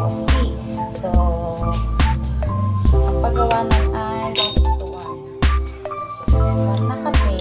frosty. So, ang paggawa ng ay 1:1. 1 na kape.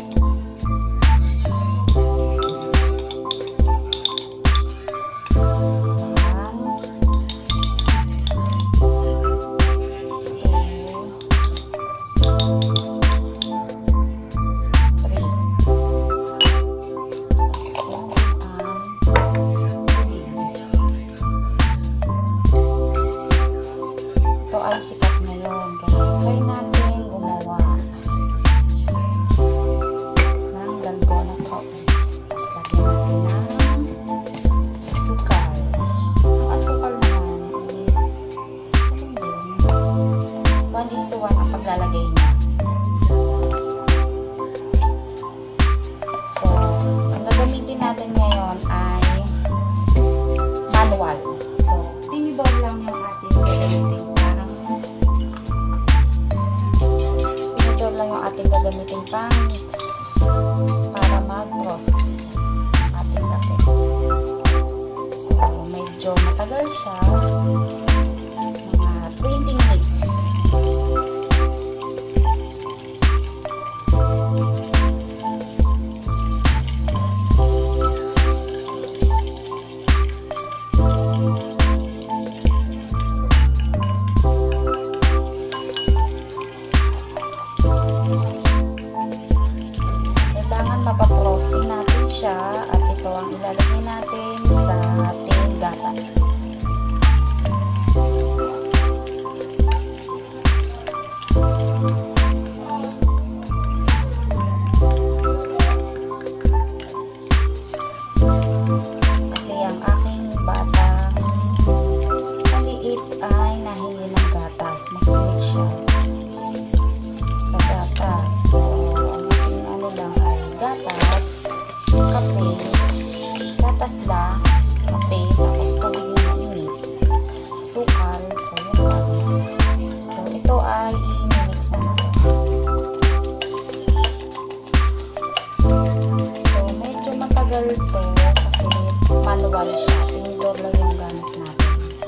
Ay sikat ngayon, kaya try natin gumawa ng dalgona coffee. Tapos lagyan natin ng sukal. Ang asukal naman is 1:1 ang paglalagay niya. So, ang gagamitin natin ngayon ay manual. So, tinibag lang yung ating gagamitin. Lang yung ating gagamitin pang mix para mag-roast ating kape. So, medyo matagal siya. Mga 20 minutes. Mapa-frosting natin siya at ito ang ilalagay natin sa ating gatas. Kasi ang aking batang maliit ay nahingi ng gatas. Makinig siya sa gatas. So, gatas lang, kape, tapos tubig na mainit, sukal, so yun lang. So ito ay i-mix na natin. So medyo matagal to kasi manual siya, tinidor lang yung gamit natin.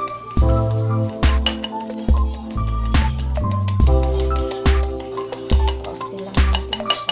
Roasting lang natin siya.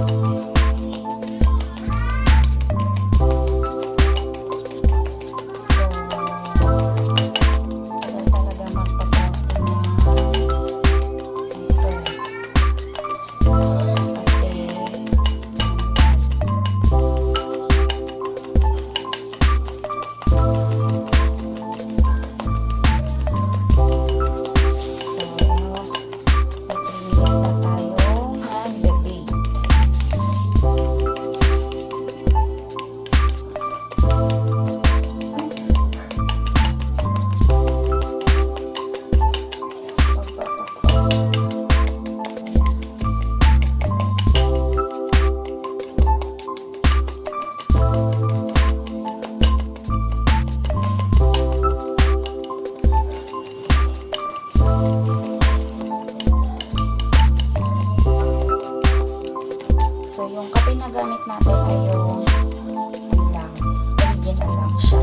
So, yung kape na gamit natin ay yung original lang siya.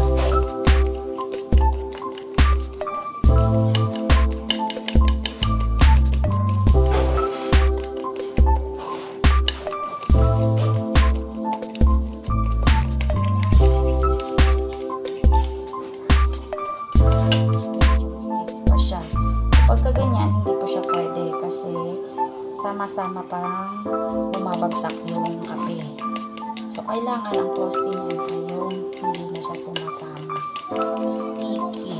Stick pa siya. So, pagka ganyan, hindi pa siya pwede kasi sama-sama parang bumabagsak yung kape. So, kailangan ang frosting niya ay yung hindi na siya sumasama. Sticky.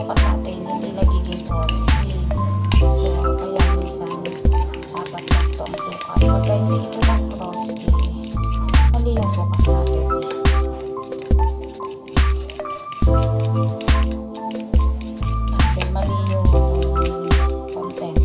sukat natin hindi nagiging frosty. So, kaya minsan dapat sakto ang sukat. Pagka hindi ito ng frosty, mali yung sukat natin. Dahil mali yung content.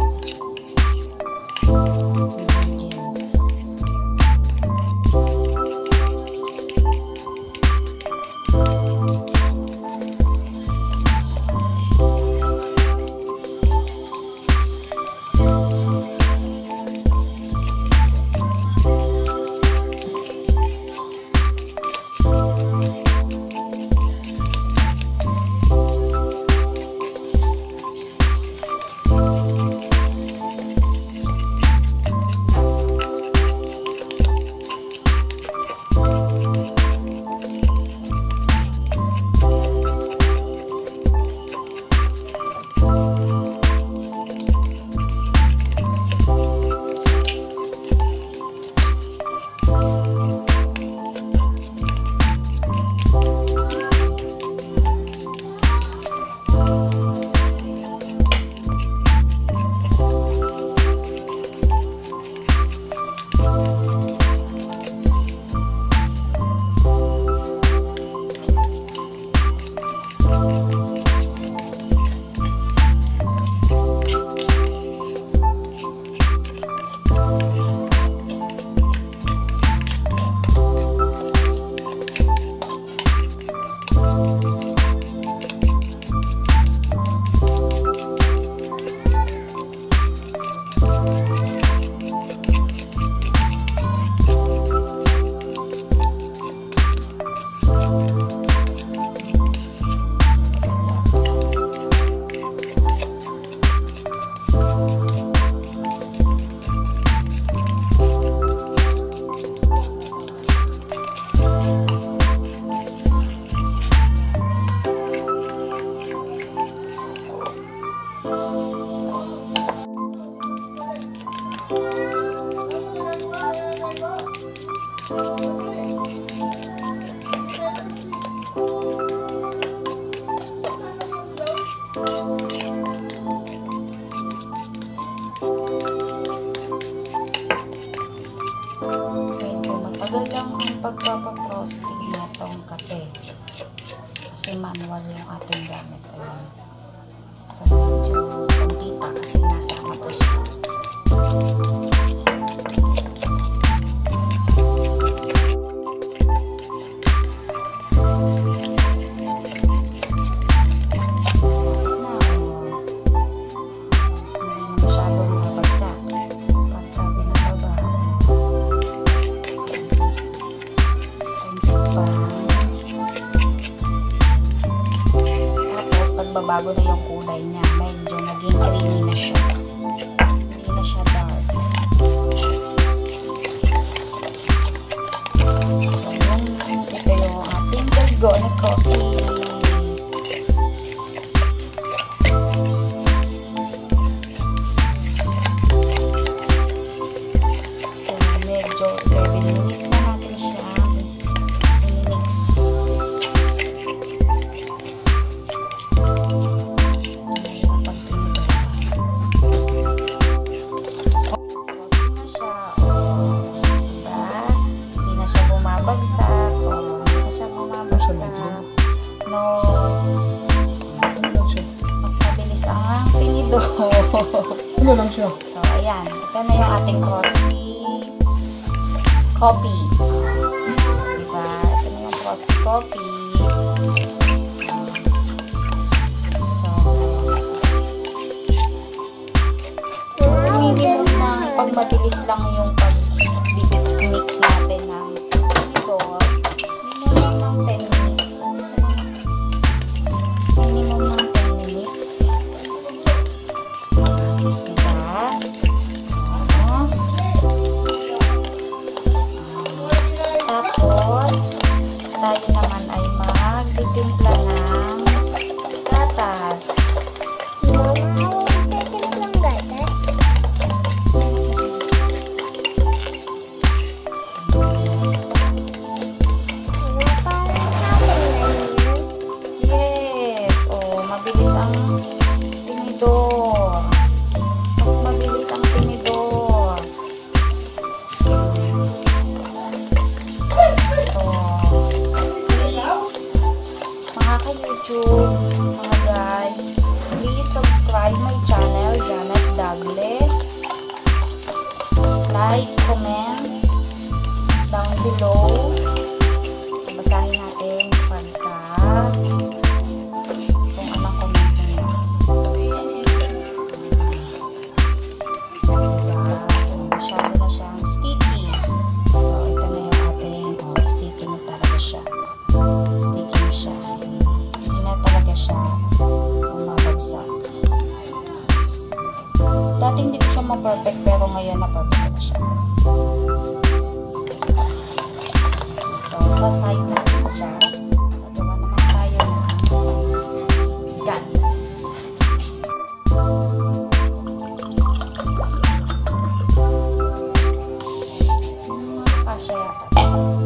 Matagal lang ang pagpapafrosting nitong kape kasi manual yung ating gamit. So medyo kunti pa kasi nasa po siya. Bago na yung kulay niya, medyo naging creamy na siya, hindi na siya dark. So ito yung ating dalgona coffee. So medyo 11 minutes na natin siya i-mix. Bagsak, hindi na siya bumabagsak. No, mas mabilis ang tinidor. Ano lang siya? So, ayan. Ito na yung ating frosty coffee. Diba? Ito na yung frosty coffee. So, minimum na pag mabilis lang yung pag-mix natin ng minimum ng 10 minutes. Minimum ng 10 minutes. Diba? Tapos, tayo naman ay magtitimpla ng gatas. Mabilis ang tinidor. Mas mabilis ang tinidor. So, please, mga ka-YouTube, mga guys, please subscribe my channel, Janet Dagle. Like, comment down below. Basahin natin pagka kung anong comment niyo. Masyado na siyang sticky. So, ito na yung ating sticky na talaga siya. Sticky na siya. Hindi na talaga siya umabagsak. Dati hindi ko siya ma-perfect pero ngayon na-perfect na siya. So, sa side natin siya, magawa naman tayo ng guts. Kasya yata.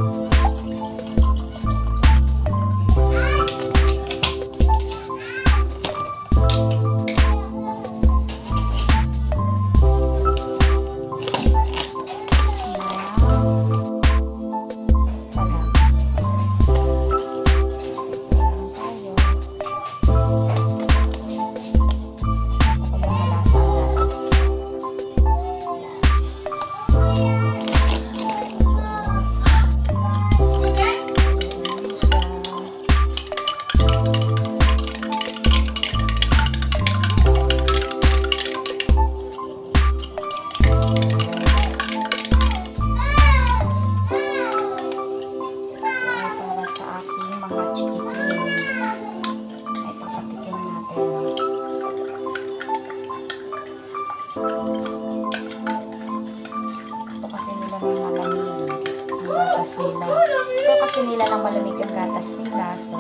Gusto kasi nila ng malamig ang gatas nila. So,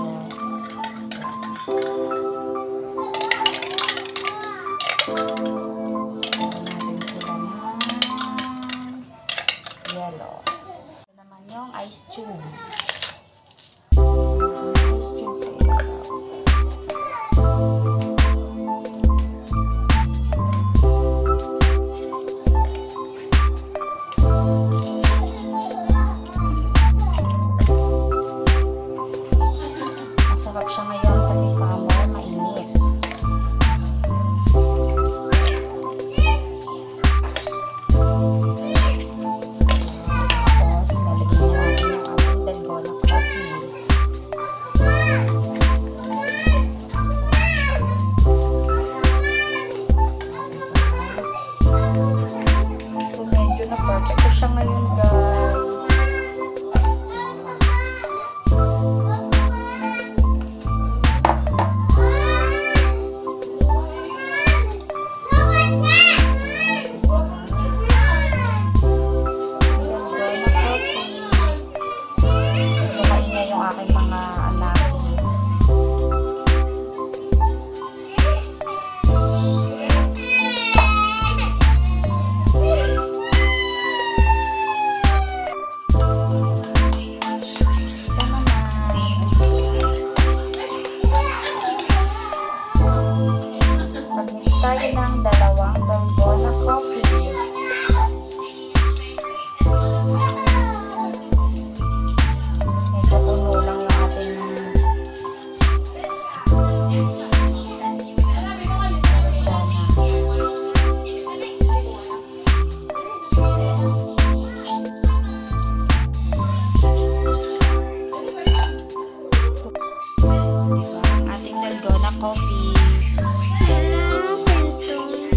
natin sila ng yellow. Ito naman yung ice tube. Ice tube sa ilaw. Masarap siya ngayon kasi summer, mainit. Tapos, nalagyan natin yung ating dalgona coffee. So, medyo na perfect siya ngayon, guys. Tayo ng dalawang dalgona coffee. Medyo puno lang yung ating ating dalgona coffee.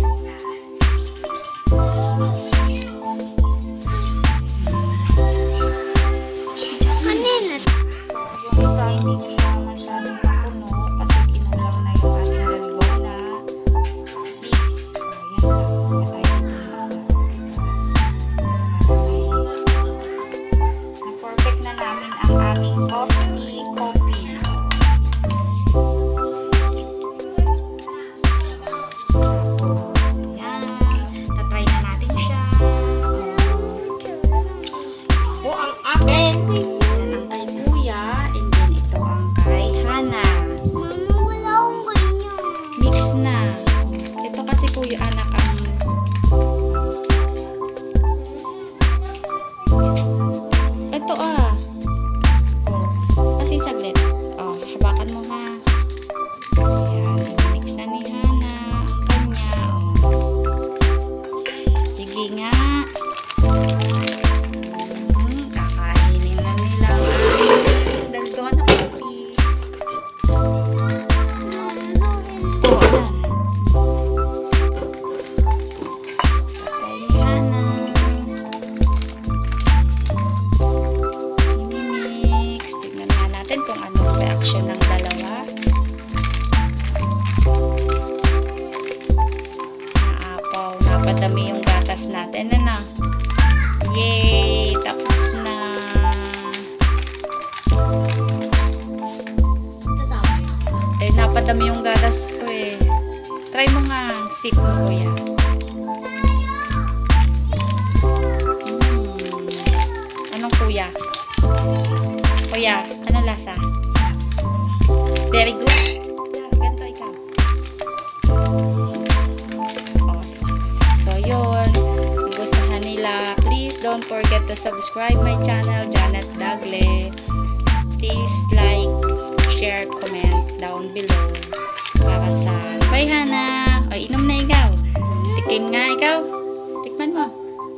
Oh, ayan. Patay ni Hana. Mix. Tignan nga natin kung anong reaction ng dalawa. Naapaw. Napadami yung gatas natin. Ano? Yay! Tapos na. Eh, napadami yung gatas ko eh. Try mo nga. Sip mo, kuya. Anong kuya? Kuya, anong lasa? Very good. Ganito ikaw. Awesome. So, yun. Gustuhan nila. Please don't forget to subscribe my channel, Janet Dagle. Please like, share, comment down below. Para sa... Bye, Hana! O, inom na ikaw. Tikim nga ikaw. Tikman mo.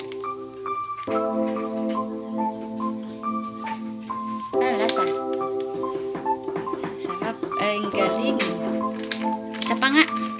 Ano lasa? Sarap. Ay, ang galing. Isa pa nga.